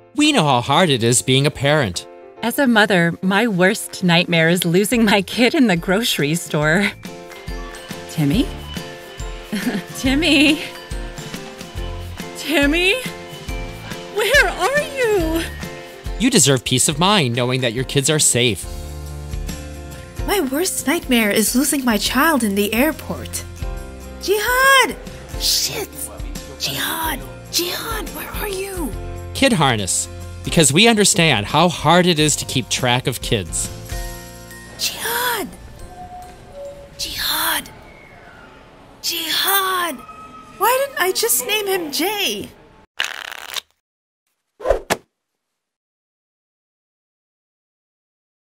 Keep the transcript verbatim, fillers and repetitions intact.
We know how hard it is being a parent. As a mother, my worst nightmare is losing my kid in the grocery store. Timmy? Timmy? Timmy? Where are you? You deserve peace of mind knowing that your kids are safe. My worst nightmare is losing my child in the airport. Jihad! Shit! Jihad! Jihad, where are you? Kid Harness, because we understand how hard it is to keep track of kids. Jihad! Jihad! Jihad! Why didn't I just name him Jay?